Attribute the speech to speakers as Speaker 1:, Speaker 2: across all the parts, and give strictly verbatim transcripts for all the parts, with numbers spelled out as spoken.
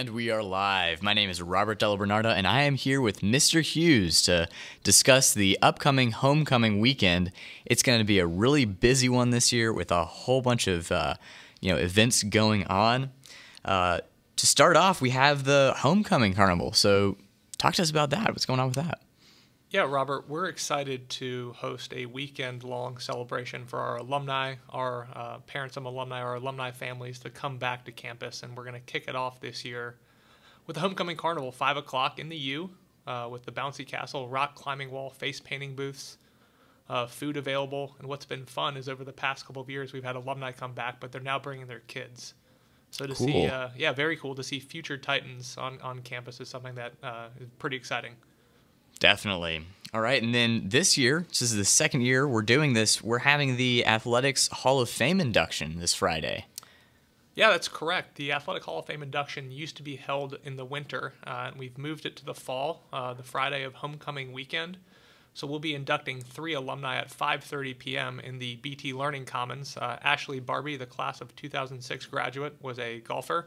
Speaker 1: And we are live. My name is Robert Della Bernarda, and I am here with Mister Hughes to discuss the upcoming homecoming weekend. It's going to be a really busy one this year with a whole bunch of uh, you know events going on. Uh, to start off, we have the homecoming carnival. So talk to us about that. What's going on with that?
Speaker 2: Yeah, Robert, we're excited to host a weekend-long celebration for our alumni, our uh, parents of alumni, our alumni families to come back to campus, and we're going to kick it off this year with the Homecoming Carnival, five o'clock in the U, uh, with the bouncy castle, rock climbing wall, face painting booths, uh, food available, and what's been fun is over the past couple of years we've had alumni come back, but they're now bringing their kids. So to
Speaker 1: Cool.
Speaker 2: see, uh, yeah, very cool to see future Titans on, on campus is something that uh, is pretty exciting.
Speaker 1: Definitely. All right, and then this year, this is the second year we're doing this, we're having the Athletics Hall of Fame induction this Friday.
Speaker 2: Yeah, that's correct. The Athletic Hall of Fame induction used to be held in the winter, uh, and we've moved it to the fall, uh, the Friday of homecoming weekend. So we'll be inducting three alumni at five thirty p.m. in the B T Learning Commons. Uh, Ashley Barbie, the class of two thousand six graduate, was a golfer.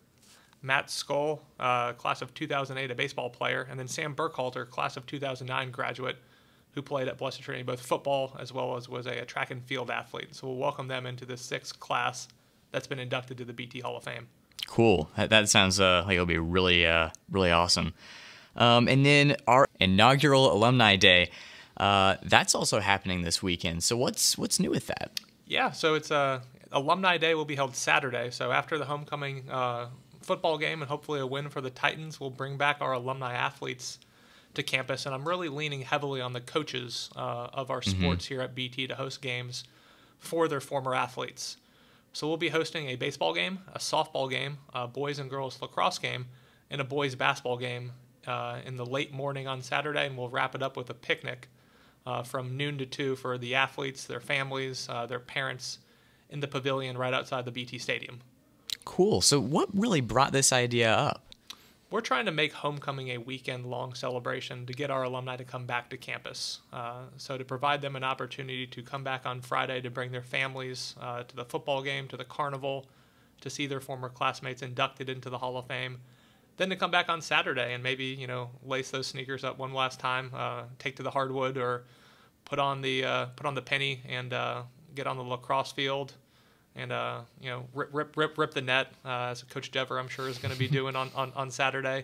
Speaker 2: Matt Skoll, uh, class of two thousand eight, a baseball player, and then Sam Burkhalter, class of two thousand nine graduate, who played at Blessed Trinity both football as well as was a, a track and field athlete. So we'll welcome them into the sixth class that's been inducted to the B T Hall of Fame.
Speaker 1: Cool. That, that sounds uh, like it'll be really, uh, really awesome. Um, and then our inaugural Alumni Day, uh, that's also happening this weekend. So what's what's new with that?
Speaker 2: Yeah, so it's uh, Alumni Day will be held Saturday. So after the homecoming uh, football game and hopefully a win for the Titans, we'll bring back our alumni athletes to campus. And I'm really leaning heavily on the coaches uh, of our sports mm-hmm. here at B T to host games for their former athletes. So we'll be hosting a baseball game, a softball game, a boys and girls lacrosse game, and a boys basketball game uh, in the late morning on Saturday, and we'll wrap it up with a picnic uh, from noon to two for the athletes, their families, uh, their parents in the pavilion right outside the B T Stadium.
Speaker 1: Cool. So what really brought this idea up?
Speaker 2: We're trying to make homecoming a weekend-long celebration to get our alumni to come back to campus. Uh, so to provide them an opportunity to come back on Friday to bring their families uh, to the football game, to the carnival, to see their former classmates inducted into the Hall of Fame, then to come back on Saturday and maybe, you know, lace those sneakers up one last time, uh, take to the hardwood, or put on the uh, put on the penny and uh, get on the lacrosse field. And, uh, you know, rip, rip, rip, rip the net, uh, as Coach Dever, I'm sure, is going to be doing on, on, on Saturday.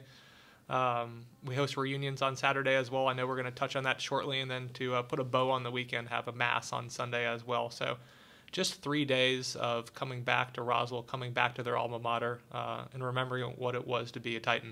Speaker 2: Um, we host reunions on Saturday as well. I know we're going to touch on that shortly. And then to uh, put a bow on the weekend, have a mass on Sunday as well. So just three days of coming back to Roswell, coming back to their alma mater, uh, and remembering what it was to be a Titan.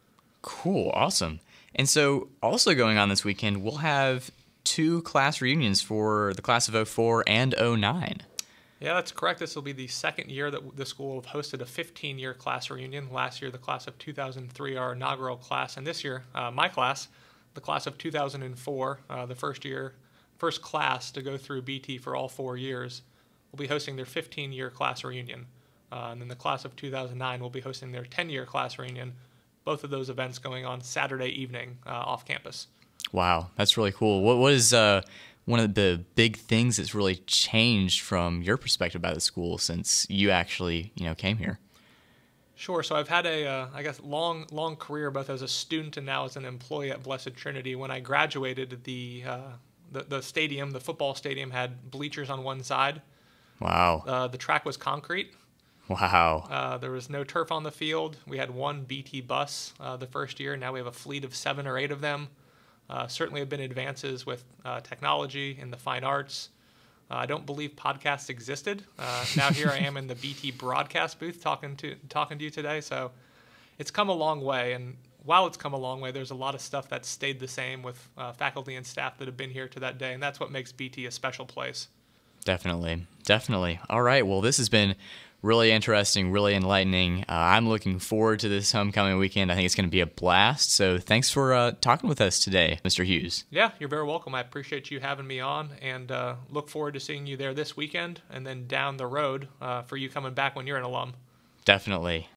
Speaker 1: Cool. Awesome. And so also going on this weekend, we'll have two class reunions for the class of oh four and oh nine.
Speaker 2: Yeah, that's correct. This will be the second year that the school have hosted a fifteen-year class reunion. Last year, the class of two thousand three, our inaugural class, and this year, uh, my class, the class of two thousand four, uh, the first year, first class to go through B T for all four years, will be hosting their fifteen-year class reunion. Uh, and then the class of two thousand nine will be hosting their ten-year class reunion. Both of those events going on Saturday evening uh, off campus.
Speaker 1: Wow, that's really cool. What what is uh one of the big things that's really changed from your perspective about the school since you actually, you know, came here?
Speaker 2: Sure. So I've had a, uh, I guess, long, long career both as a student and now as an employee at Blessed Trinity. When I graduated, the uh, the, the stadium, the football stadium, had bleachers on one side.
Speaker 1: Wow.
Speaker 2: Uh, the track was concrete.
Speaker 1: Wow.
Speaker 2: Uh, there was no turf on the field. We had one B T bus uh, the first year. Now we have a fleet of seven or eight of them. Uh, certainly have been advances with uh, technology and the fine arts. Uh, I don't believe podcasts existed. Uh, now here I am in the B T broadcast booth talking to talking to you today. So it's come a long way. And while it's come a long way, there's a lot of stuff that's stayed the same with uh, faculty and staff that have been here to that day. And that's what makes B T a special place.
Speaker 1: Definitely. Definitely. All right. Well, this has been really interesting, really enlightening. Uh, I'm looking forward to this homecoming weekend. I think it's going to be a blast. So thanks for uh, talking with us today, Mister Hughes.
Speaker 2: Yeah, you're very welcome. I appreciate you having me on, and uh, look forward to seeing you there this weekend and then down the road uh, for you coming back when you're an alum.
Speaker 1: Definitely.